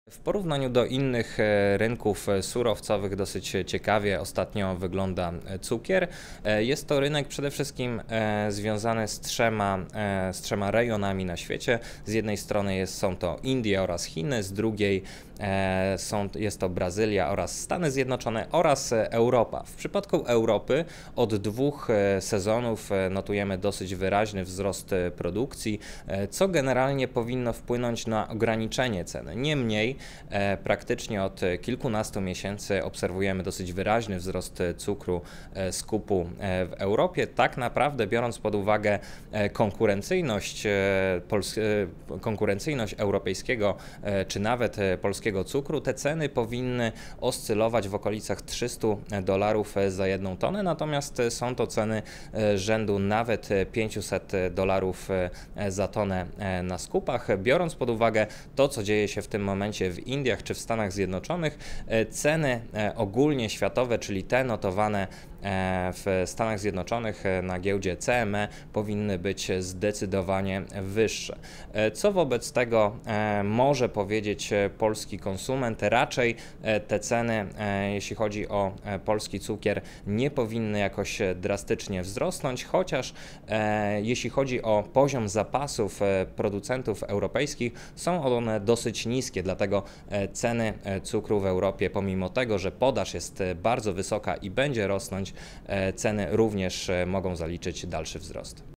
W porównaniu do innych rynków surowcowych dosyć ciekawie ostatnio wygląda cukier. Jest to rynek przede wszystkim związany z trzema rejonami na świecie. Z jednej strony są to Indie oraz Chiny, z drugiej jest to Brazylia oraz Stany Zjednoczone oraz Europa. W przypadku Europy od 2 sezonów notujemy dosyć wyraźny wzrost produkcji, co generalnie powinno wpłynąć na ograniczenie ceny. Niemniej praktycznie od kilkunastu miesięcy obserwujemy dosyć wyraźny wzrost cukru skupu w Europie. Tak naprawdę, biorąc pod uwagę konkurencyjność europejskiego czy nawet polskiego cukru, te ceny powinny oscylować w okolicach $300 za 1 tonę, natomiast są to ceny rzędu nawet $500 za tonę na skupach. Biorąc pod uwagę to, co dzieje się w tym momencie w Indiach czy w Stanach Zjednoczonych, ceny ogólnie światowe, czyli te notowane w Stanach Zjednoczonych na giełdzie CME, powinny być zdecydowanie wyższe. Co wobec tego może powiedzieć polski konsument? Raczej te ceny, jeśli chodzi o polski cukier, nie powinny jakoś drastycznie wzrosnąć, chociaż jeśli chodzi o poziom zapasów producentów europejskich, są one dosyć niskie, dlatego ceny cukru w Europie, pomimo tego, że podaż jest bardzo wysoka i będzie rosnąć, ceny również mogą zaliczyć dalszy wzrost.